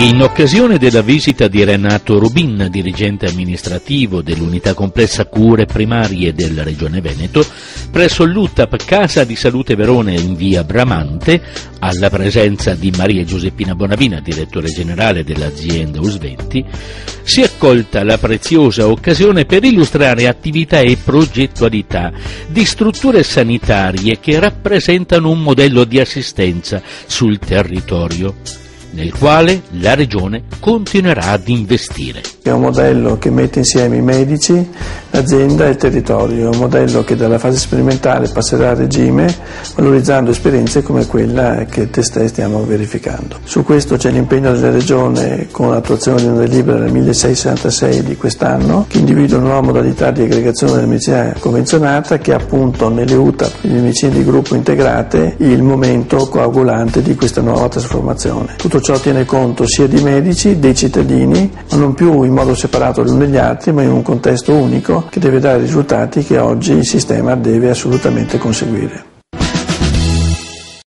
In occasione della visita di Renato Rubin, dirigente amministrativo dell'unità complessa cure primarie della Regione Veneto, presso l'UTAP Casa di Salute Verona in via Bramante, alla presenza di Maria Giuseppina Bonavina, direttore generale dell'azienda Usventi, si è accolta la preziosa occasione per illustrare attività e progettualità di strutture sanitarie che rappresentano un modello di assistenza sul territorio, nel quale la Regione continuerà ad investire. È un modello che mette insieme i medici, l'azienda e il territorio, è un modello che dalla fase sperimentale passerà a regime, valorizzando esperienze come quella che testé stiamo verificando. Su questo c'è l'impegno della Regione con l'attuazione di una delibera del 1666 di quest'anno, che individua una nuova modalità di aggregazione della medicina convenzionata, che ha appunto nelle UTAP, le medicine di gruppo integrate, il momento coagulante di questa nuova trasformazione. Tutto ciò tiene conto sia di medici, dei cittadini, ma non più in modo separato gli uni dagli altri, ma in un contesto unico che deve dare risultati che oggi il sistema deve assolutamente conseguire.